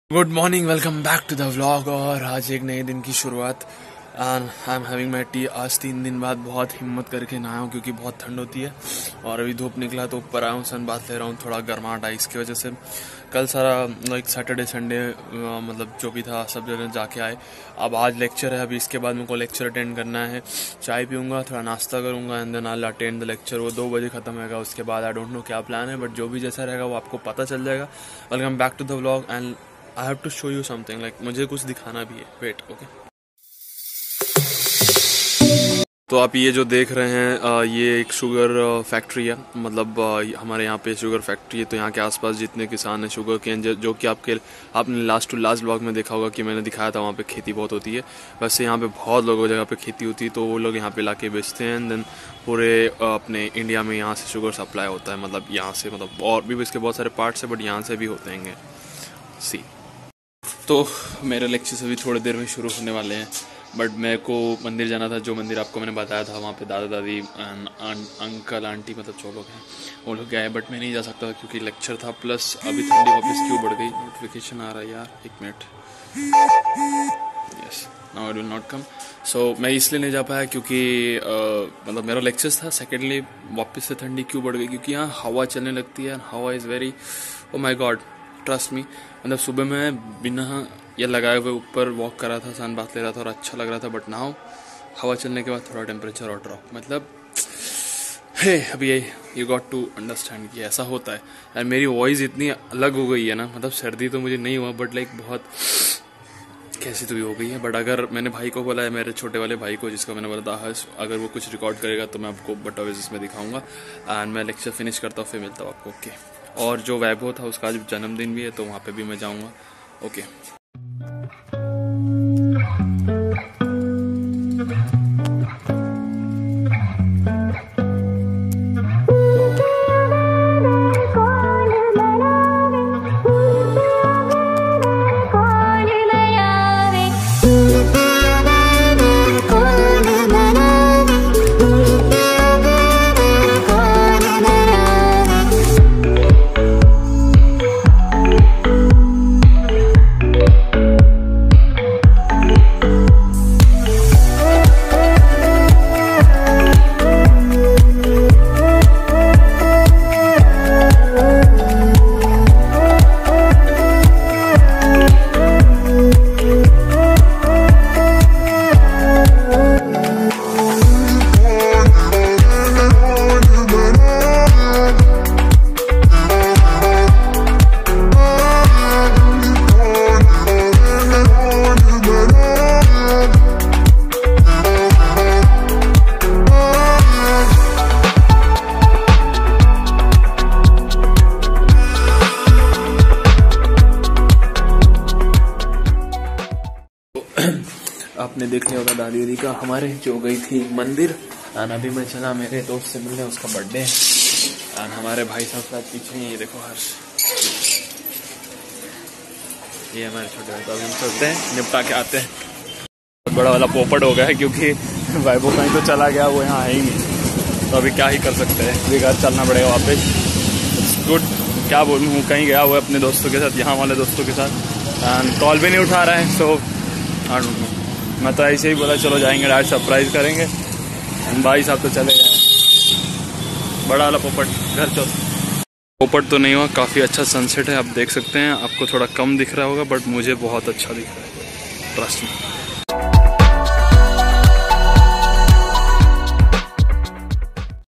Good morning, welcome back to the vlog. और आज एक नए दिन की शुरुआत and I am having my tea. आज 3 दिन बाद बहुत हिम्मत करके नहाया हूँ क्योंकि बहुत ठंड होती है और अभी धूप निकला तो ऊपर आया हूँ, सन बात ले रहा हूँ, थोड़ा गर्माहट आई इसकी वजह से। कल सारा लाइक सैटरडे संडे मतलब जो भी था सब जगह जाके आए। अब आज लेक्चर है, अभी इसके बाद मेरे को लेक्चर अटेंड करना है। चाय पीऊँगा, थोड़ा नाश्ता करूँगा and then I attend the lecture. वो 2 बजे खत्म होगा। उसके बाद आई डोंट नो क्या प्लान है, बट जो भी जैसा रहेगा वो आपको पता चल जाएगा। Welcome back to the vlog and I have to show you something, like मुझे कुछ दिखाना भी है। Wait, okay. तो आप ये जो देख रहे हैं ये एक शुगर फैक्ट्री है। मतलब हमारे यहाँ पे शुगर फैक्ट्री है। तो यहाँ के आसपास जितने किसान हैं शुगर केन, जो कि आपने लास्ट टू लास्ट ब्लॉग में देखा होगा कि मैंने दिखाया था, वहाँ पे खेती बहुत होती है। वैसे यहाँ पे बहुत लोगों जगह पे खेती होती है, तो वो लोग यहाँ पे लाके बेचते हैं। देन पूरे अपने इंडिया में यहाँ से शुगर सप्लाई होता है। मतलब यहाँ से, मतलब और भी इसके बहुत सारे पार्ट्स है, बट यहाँ से भी होते हैं। सी तो मेरे लेक्चर अभी थोड़ी देर में शुरू होने वाले हैं, बट मेरे को मंदिर जाना था। जो मंदिर आपको मैंने बताया था, वहाँ पे दादा दादी अंकल आंटी मतलब जो लोग हैं वो लोग गए, बट मैं नहीं जा सकता क्योंकि लेक्चर था। प्लस अभी ठंडी वापस क्यों बढ़ गई। नोटिफिकेशन आ रहा है यार, 1 मिनट। Yes, now I will not come. So मैं इसलिए नहीं जा पाया क्योंकि मतलब मेरा लेक्चर था। सेकेंडली वापस से ठंडी क्यों बढ़ गई क्योंकि यहाँ हवा चलने लगती है। हवा is very, oh my God, trust me. मतलब सुबह मैं बिना ये लगाए हुए ऊपर वॉक कर रहा था, सन बात ले रहा था और अच्छा लग रहा था। बट नाउ हवा चलने के बाद थोड़ा टेम्परेचर और ड्रॉप। मतलब हे अभी यू गॉट टू अंडरस्टैंड कि ऐसा होता है। और मेरी वॉइस इतनी अलग हो गई है ना, मतलब सर्दी तो मुझे नहीं हुआ, बट लाइक बहुत कैसी तो भी हो गई है। बट अगर मैंने भाई को बोला है, मेरे छोटे वाले भाई को, जिसको मैंने बोला था अगर वो कुछ रिकॉर्ड करेगा तो मैं आपको बटोवेज में दिखाऊंगा। एंड मैं लेक्चर फिनिश करता हूँ, फिर मिलता हूँ आपको। ओके। और जो वैभव था उसका आज जन्मदिन भी है, तो वहाँ पे भी मैं जाऊँगा। ओके। आपने देख लिया होगा दादी उदी का हमारे जो गई थी मंदिर। एंड अभी मैं चला मेरे दोस्त से मिलने, उसका बर्थडे है। एंड हमारे भाई साहब साथ पीछे ही, ये देखो हर्ष, ये हमारे छोटे भाई। तो अभी हम चलते हैं, निपटा के आते हैं। बहुत बड़ा वाला पोपट हो गया है क्योंकि वैभव कहीं तो चला गया, वो यहाँ है ही नहीं। तो अभी क्या ही कर सकते हैं, अभी घर चलना पड़ेगा वापस। इट्स गुड, क्या बोलूँ, कहीं गया हुआ है अपने दोस्तों के साथ, यहाँ वाले दोस्तों के साथ। एंड कॉल भी नहीं उठा रहा है। सो आई डोंट नो, मैं तो ऐसे ही बोला चलो जाएंगे, आज सरप्राइज करेंगे। भाई साहब तो चले गए। बड़ा वाला पोपट घर चल। पोपट तो नहीं हुआ, काफ़ी अच्छा सनसेट है, आप देख सकते हैं। आपको थोड़ा कम दिख रहा होगा बट मुझे बहुत अच्छा दिख रहा है, ट्रस्ट में।